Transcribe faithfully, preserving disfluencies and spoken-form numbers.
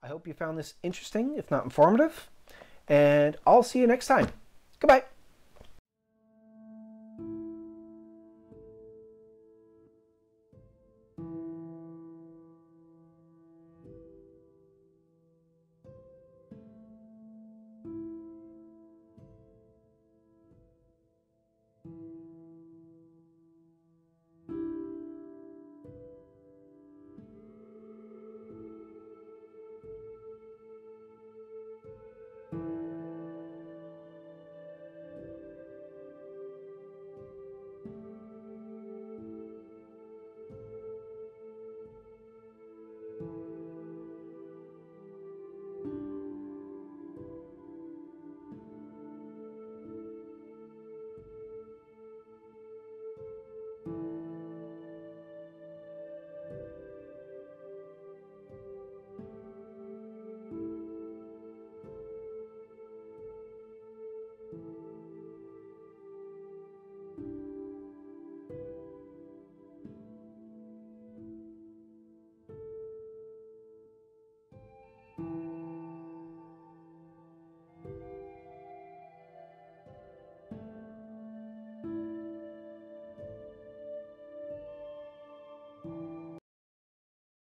I hope you found this interesting, if not informative, and I'll see you next time. Goodbye.